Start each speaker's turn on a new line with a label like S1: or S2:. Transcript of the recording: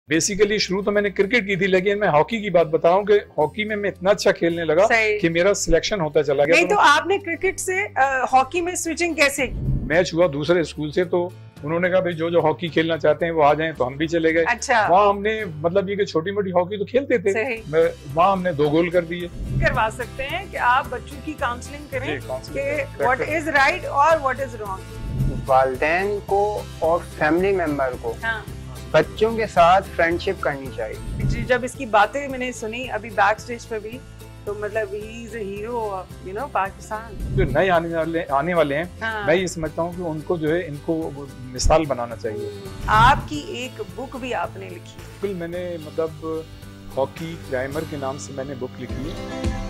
S1: Basically शुरू तो मैंने क्रिकेट की थी, लेकिन मैं हॉकी की बात बताऊं कि हॉकी में मैं इतना अच्छा खेलने लगा कि मेरा सिलेक्शन होता चला गया।
S2: नहीं तो आपने क्रिकेट से हॉकी में स्विचिंग कैसे की?
S1: मैच हुआ दूसरे स्कूल से, तो उन्होंने कहा भाई जो हॉकी खेलना चाहते हैं वो आ जाएं, तो हम भी चले गए।
S2: अच्छा।
S1: वहाँ हमने मतलब ये कि छोटी मोटी हॉकी तो खेलते थे, वहाँ हमने 2 गोल कर दिए।
S2: करवा सकते हैं कि आप बच्चों की काउंसलिंग करें कि व्हाट इज राइट और व्हाट इज रॉन्ग।
S3: वालिदैन को और फैमिली मेंबर को बच्चों के साथ फ्रेंडशिप करनी चाहिए।
S2: जी, जब इसकी बातें मैंने सुनी अभी बैक स्टेज पे भी, तो मतलब he is a hero of Pakistan.
S1: जो नए आने वाले हैं, मैं ये समझता हूँ कि उनको जो है इनको मिसाल बनाना चाहिए।
S2: आपकी एक बुक भी आपने लिखी?
S1: बिल्कुल, मैंने मतलब हॉकी प्राइमर के नाम से मैंने बुक लिखी है।